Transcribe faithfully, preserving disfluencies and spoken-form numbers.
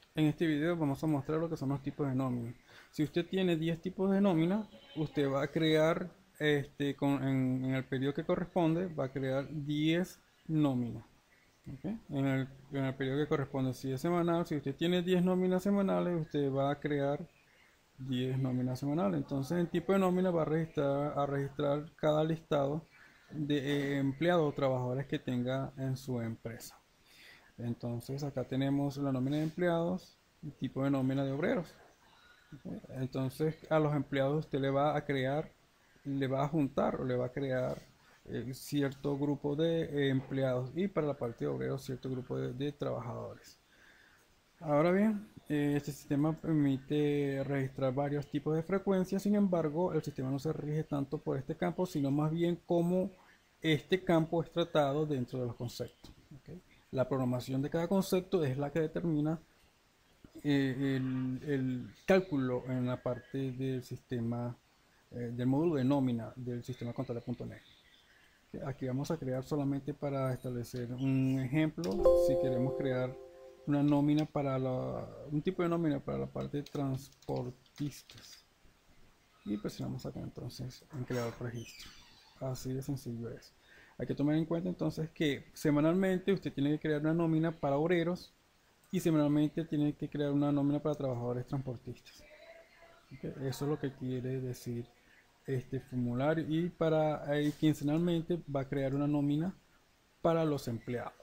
En este video vamos a mostrar lo que son los tipos de nómina. Si usted tiene diez tipos de nómina, usted va a crear, este, con, en, en el periodo que corresponde, va a crear diez nóminas. ¿Ok? En el, en el periodo que corresponde, si es semanal, si usted tiene diez nóminas semanales, usted va a crear diez nóminas semanales. Entonces, en tipo de nómina va a registrar, a registrar cada listado de eh, empleados o trabajadores que tenga en su empresa. Entonces acá tenemos la nómina de empleados y tipo de nómina de obreros. Entonces a los empleados usted le va a crear, le va a juntar o le va a crear eh, cierto grupo de eh, empleados, y para la parte de obreros cierto grupo de, de trabajadores. Ahora bien, eh, este sistema permite registrar varios tipos de frecuencias. Sin embargo, el sistema no se rige tanto por este campo, sino más bien cómo este campo es tratado dentro de los conceptos. ¿Ok? La programación de cada concepto es la que determina eh, el, el cálculo en la parte del sistema, eh, del módulo de nómina del sistema contable punto net. Aquí vamos a crear solamente para establecer un ejemplo. Si queremos crear una nómina para la, un tipo de nómina para la parte de transportistas, y presionamos acá entonces en crear registro. Así de sencillo es. Hay que tomar en cuenta entonces que semanalmente usted tiene que crear una nómina para obreros y semanalmente tiene que crear una nómina para trabajadores transportistas. ¿Okay? Eso es lo que quiere decir este formulario. Y para eh, quincenalmente va a crear una nómina para los empleados.